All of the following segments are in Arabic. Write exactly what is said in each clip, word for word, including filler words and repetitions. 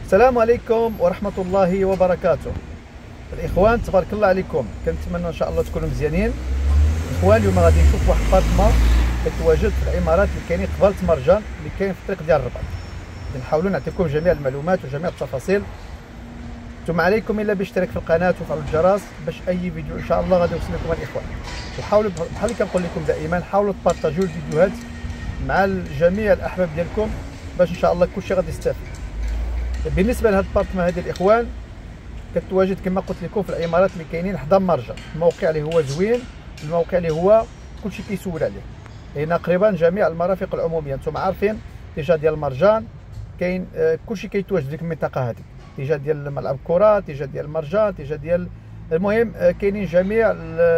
السلام عليكم ورحمة الله وبركاته. الإخوان تبارك الله عليكم، كنتمنى إن شاء الله تكونوا مزيانين. الإخوان اليوم غادي نشوف واحد البارتما كتواجد في العمارات اللي كاينين قبالة مرجان اللي كاين في الطريق ديال الرباط. نحاولوا نعطيكم جميع المعلومات وجميع التفاصيل. ثم عليكم الا بالاشتراك في القناة وفعلوا الجرس باش أي فيديو إن شاء الله غادي يوصل لكم الإخوان. وحاولوا بحال اللي كنقول لكم دائما، حاولوا تبارطاجيو الفيديوهات مع جميع الأحباب ديالكم باش إن شاء الله كلشي غادي يستافد. بالنسبه لهاد البارتما هذه الاخوان كتواجد كما قلت لكم في العمارات اللي كاينين حدا مرجان، الموقع اللي هو زوين، الموقع اللي هو كلشي كيسول عليه. هنا قريبا جميع المرافق العموميه، نتوما عارفين اتجاه ديال المرجان كاين آه كلشي كيتواجد في ديك المنطقه هذه، اتجاه ديال ملعب الكره، اتجاه ديال المرجان، اتجاه ديال المهم آه كاينين جميع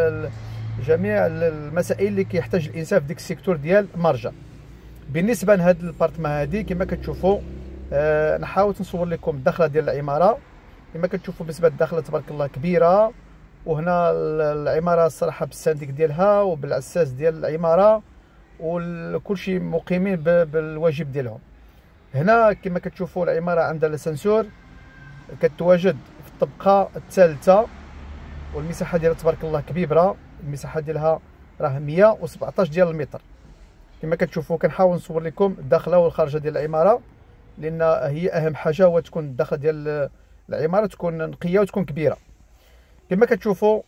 جميع المسائل اللي كيحتاج الانسان في ديك السيكتور ديال مرجان. بالنسبه لهاد البارتما هذه كما كتشوفوا أه نحاول نصور لكم الدخله ديال العماره. كما كتشوفوا بالنسبه للدخله تبارك الله كبيره، وهنا العماره الصراحه بالسانديك ديالها وبالاساس ديال العماره وكلشي مقيمين بالواجب ديالهم. هنا كما كتشوفوا العماره عندها الاسانسور، كتواجد في الطبقه الثالثه، والمساحه ديالها تبارك الله كبيره. المساحه ديالها راه مية وسبعطاش ديال المتر. كما كتشوفوا كنحاول نصور لكم الداخله والخارجه ديال العماره، لان هي اهم حاجه هو تكون الداخل ديال العماره تكون نقيه وتكون كبيره. كما كتشوفوا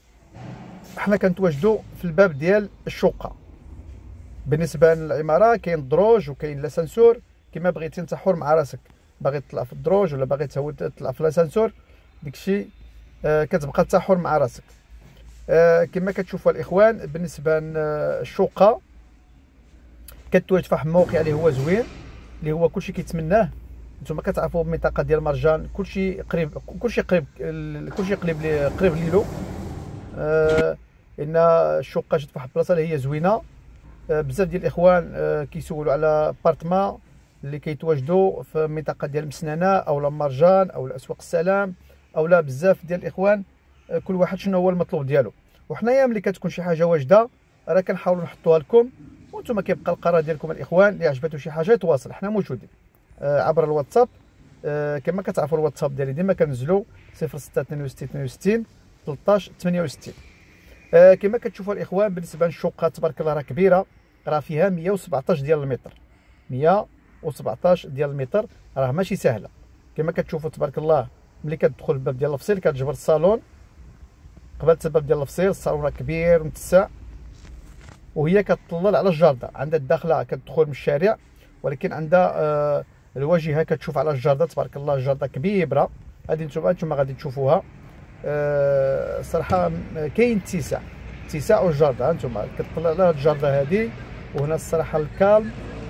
حنا كنتواجدوا في الباب ديال الشقه. بالنسبه للعماره كاين الدروج وكاين لاسانسور، كما بغيتي انت حر مع راسك، باغي تطلع في الدروج ولا باغي تطلع في لاسانسور داكشي آه كتبقى انت حر مع راسك. آه كما كتشوفوا الاخوان بالنسبه للشقه كتواجد في واحد الموقع اللي هو زوين، اللي هو كلشي كيتمناه. نتوما كتعرفوا المنطقه ديال مرجان كلشي قريب، كلشي قريب، كلشي قريب لي قريب ليلو. آه ان الشقه جات في واحد البلاصه اللي هي زوينه. آه بزاف ديال الاخوان آه كيسولوا على بارتما اللي كيتواجدوا في المنطقه ديال مسنانه او لا مرجان او اسواق السلام، او لا بزاف ديال الاخوان آه كل واحد شنو هو المطلوب ديالو. وحنايا ملي كتكون شي حاجه واجده راه كنحاولوا نحطوها لكم، وانتم كيبقى القرار ديالكم الاخوان. اللي عجبته شي حاجه يتواصل، حنا موجودين آه عبر الواتساب. آه كما كتعرفوا الواتساب ديالي ديما كنزلو صفر ستة اثنين وستين اثنين وستين ثلاثطاش ثمانية وستين. آه كما كتشوفوا الاخوان بالنسبه للشقه تبارك الله راه كبيره، راه فيها مية وسبعطاش ديال المتر، مية وسبعطاش ديال المتر، راه ماشي سهله. كما كتشوفوا تبارك الله ملي كتدخل الباب ديال الفصيل كتجبر الصالون، قبل الباب ديال الفصيل الصالون راه كبير ومتسع، وهي كتطلل على الجرده. عندها الداخله كتدخل من الشارع، ولكن عندها آه الواجهه كتشوف على الجرده تبارك الله. الجرده كبيره هذه، نتوما نتوما غادي تشوفوها. آه صراحه كاين اتساع اتساع والجرده نتوما كتطلع على الجرده هذه. وهنا الصراحه الكالم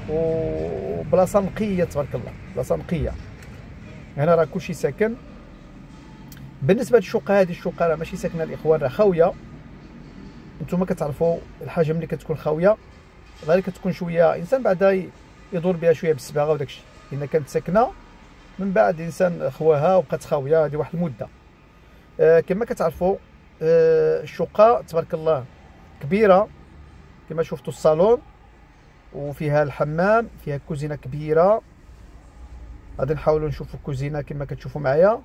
وبلاصه نقيه تبارك الله، بلاصه نقيه. هنا راه كلشي ساكن. بالنسبه للشقه هذه، الشقه راه ماشي ساكنه الاخوان، راه خاويه. نتوما كتعرفوا الحاجه ملي كتكون خاويه غير كتكون شويه انسان بعدا يدور بها شويه بالصباغه وداكشي. الا كانت ساكنه من بعد انسان خواها وبقات خاويه هذه واحد المده. آه كما كتعرفوا آه الشقه تبارك الله كبيره، كما شفتوا الصالون وفيها الحمام، فيها كوزينه كبيره. غادي نحاولوا نشوفوا الكوزينه كما كتشوفوا معايا.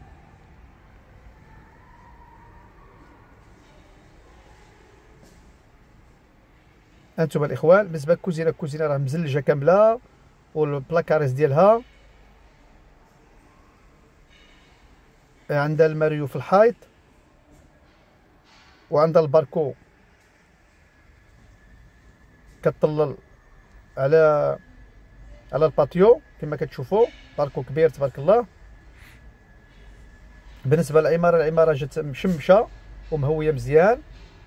هانتوما الاخوان بالنسبه للكوزينه، الكوزينه راه مزلجه كامله والبلاكاريز ديالها عندها الماريو في الحيط، وعندها الباركو كتطلل على على الباتيو كما كتشوفوا. باركو كبير تبارك الله. بالنسبه للعماره، العماره جات مشمشه ومهويه مزيان.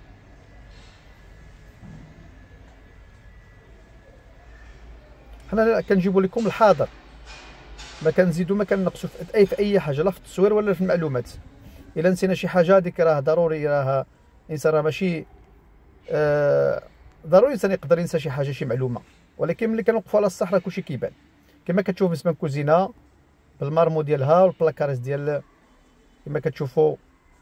حنا كنجيبوا لكم الحاضر، ما كنزيدوا ما كنقصوا في اي في اي حاجه، لا في التصوير ولا في المعلومات. الا نسينا شي حاجه هذيك راه ضروري، راه الانسان راه ماشي آه ضروري الانسان يقدر ينسى شي حاجه شي معلومه، ولكن ملي كنوقفوا على الصح راه كلشي كيبان. كما كتشوف بالنسبه للكوزينه بالمارمو ديالها والبلاكاريز ديال كما كتشوفوا.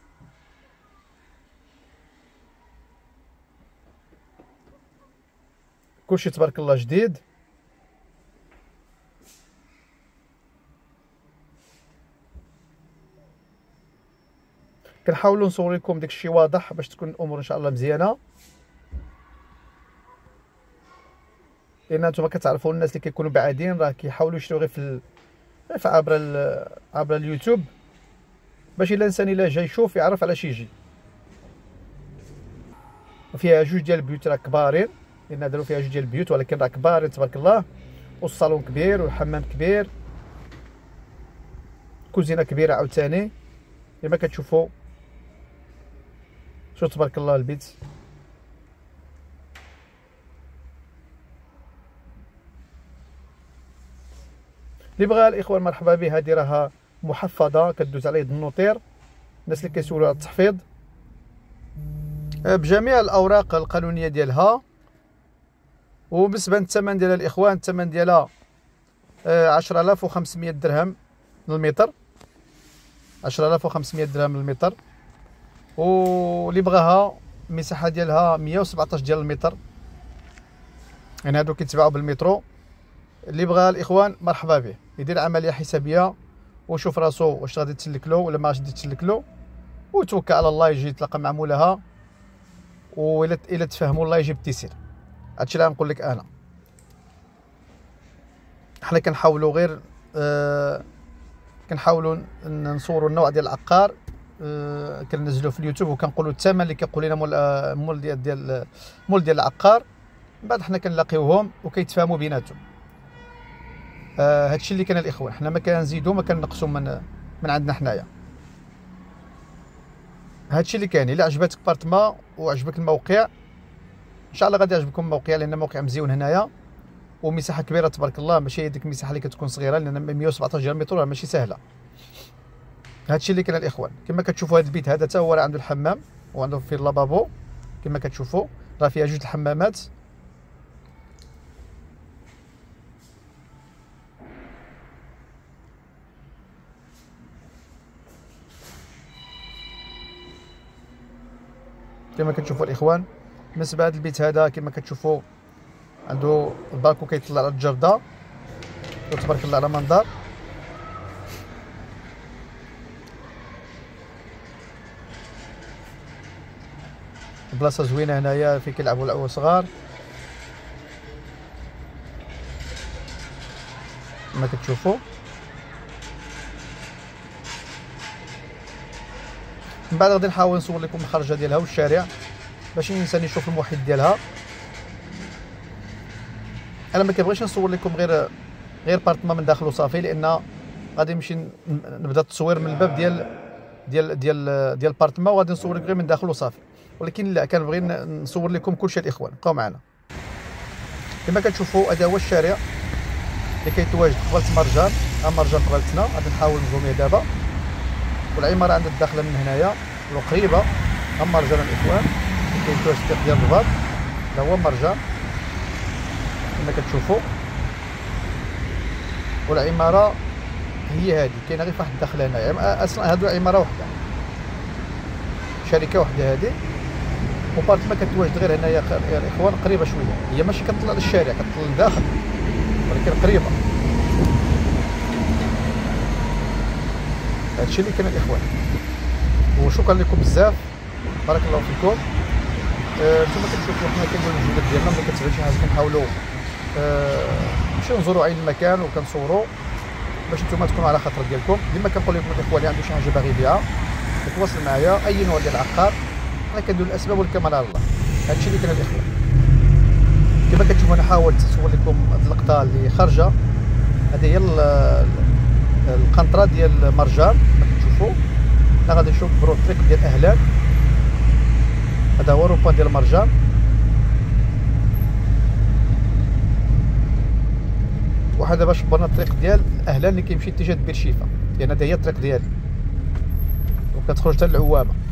كلشي تبارك الله جديد. كنحاولوا نصور لكم داكشي واضح باش تكون الامور ان شاء الله مزيانه، لان نتوما كتعرفوا الناس اللي كيكونوا بعادين راه كيحاولوا يشريو غير في ال... في عبر ال... عبر اليوتيوب، باش الا الانسان الا جا يشوف يعرف علاش يجي. فيها جوج ديال البيوت راه كبارين، لان داروا فيها جوج ديال البيوت ولكن راه كبارين تبارك الله، والصالون كبير والحمام كبير، كوزينه كبيره عاوتاني كما كتشوفوا. شوف تبارك الله البيت. اللي بغى الاخوان مرحبا به. هذه راها محفظه كدوز على يد النوطير، الناس اللي كيسولوا على التحفيظ بجميع الاوراق القانونيه ديالها. وبالنسبه للثمن ديالها الاخوان، الثمن ديالها عشرة آلاف وخمسمية درهم للمتر، عشرة آلاف وخمسمية درهم للمتر. واللي بغاها المساحه ديالها مية وسبعطاش ديال المتر، يعني هادو كيتباعوا بالمترو. اللي بغى الاخوان مرحبا به، يدير عمليه حسابيه ويشوف راسو واش غادي تسلك له ولا ما غاديش تسلك له، ويتوكل على الله يجي يتلاقى مع مولاها، وإلا الا تفاهموا الله يجيب التيسير. هادشي اللي غنقول لك انا. حنا كنحاولوا غير آه كنحاولوا نصوروا النوع ديال العقار، آه كننزلوه في اليوتيوب وكنقولوا الثمن اللي كيقول لنا مول آه مول ديال ديال مول ديال العقار، من بعد حنا كنلاقيوهم وكيتفاهموا بيناتهم. آه هادشي اللي كان الاخوان، حنا ما كنزيدو ما كنقصوا من من عندنا حنايا. هادشي اللي كاين. الا عجبتك بارتما وعجبك الموقع ان شاء الله غادي يعجبكم الموقع، لان الموقع مزيون هنايا ومساحه كبيره تبارك الله، ماشي ديك المساحه اللي كتكون صغيره، لان مية وسبعطاش ديال المتر ماشي سهله. هادشي اللي كاين الاخوان. كما كتشوفوا هاد البيت هذا حتى هو راه عنده الحمام وعنده فيه اللافابو كما كتشوفوا، راه فيها جوج الحمامات. كما كتشوفوا الاخوان. بالنسبه لهذا البيت هذا كما كتشوفوا عنده البالكو كيطلع على الجرده، وتبارك الله على منظر. بلاصه زوينه هنايا فين كيلعبوا العوال صغار كما كتشوفوا. من بعد غادي نحاول نصور لكم الخرجه ديالها والشارع باش الانسان يشوف المحيط ديالها. انا ما كنبغيش نصور لكم غير غير بارتما من داخل وصافي، لان غادي نمشي نبدا التصوير من الباب ديال ديال ديال ديال البارتما، وغادي نصور لكم غير من داخل وصافي. ولكن لا، كنبغي نصور لكم كلشي الاخوان. بقاو معنا. كما كتشوفوا هذا هو الشارع اللي كيتواجد قبالة مرجان. ها مرجان قبالتنا، غادي نحاول نزوميه دابا. والعماره عندها الداخله من هنايا وقريبه. ها مرجان الاخوان اللي كيتواجد في ديال الرباط، هذا هو مرجان كما كتشوفوا. والعماره هي هذه، كاينه غير واحد الدخله هنايا. اصلا هادو عماره وحده، شركه وحده هذه. وبارتما كتواجد غير هنايا يا الاخوان، قريبه شويه. هي ماشي كتطلع للشارع، كتطلع لداخل ولكن قريبه. هادشي اللي كاين الاخوان. وشكرا لكم بزاف، بارك الله فيكم. نتوما آه كتشوفوا حنا كنديروا الجهود ديالنا، ملي كتبان شي حاجه كنحاولوا نمشيو آه نزوروا عين المكان وكنصوروا باش نتوما تكونوا على خاطر ديالكم. ديما كنقول لكم الاخوان اللي عنده شي حاجه باغي يبيعها يتواصل معايا، اي نوع ديال العقار. حنا كنديروا الاسباب والكمال على الله. هادشي اللي كاين الاخوان. كما كتشوفوا انا حاولت نصور لكم هاد اللقطه اللي خارجه. هذه هي القنطره ديال مرجان كما كتشوفوا. حنا غادي نشوف برو الطريق ديال اهلان. هذا هو روبان ديال مرجان. وهذا باش شبرنا الطريق ديال اهلان اللي كيمشي اتجاه بير شيفا، لان هذه هي الطريق ديالي وكتخرج حتى للعوامه.